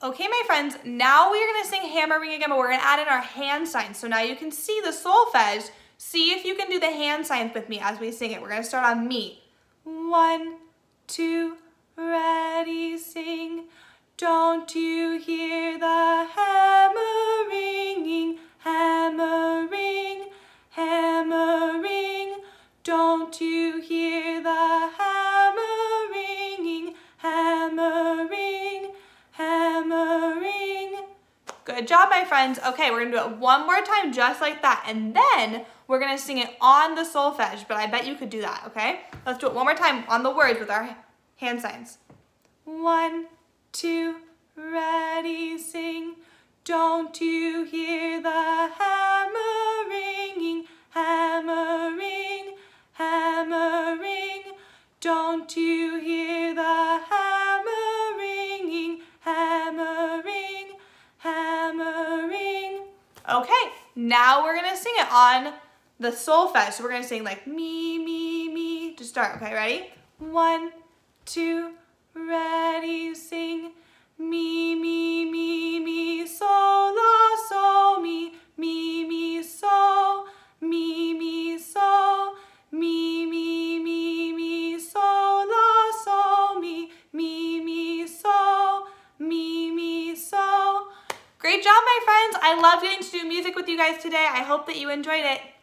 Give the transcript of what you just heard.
Okay, my friends, now we are gonna sing hammering again, but we're gonna add in our hand signs. So now you can see the solfege. See if you can do the hand signs with me as we sing it. We're gonna start on me. 1, 2, ready, sing. Don't you hear the hammer ringing, hammering, hammering? Don't you hear the hammer ringing, hammering, hammering? Good job, my friends. Okay, we're gonna do it one more time just like that, and then we're gonna sing it on the solfege, but I bet you could do that, okay? Let's do it one more time on the words with our hand signs. 1, 2, ready, sing. Don't you hear the hammer ringing, hammering, hammering? Don't you hear the hammer ringing, hammering, hammering? Okay, now we're gonna sing it on the solfege. So we're gonna sing like me, me, me to start, okay, ready? 1, 2, ready, sing. Me, me, me, me, so, la, so, me, so, me, so, me, so, la, so, me, so, me, so. Great job, my friends. I love getting to do music with you guys today. I hope that you enjoyed it.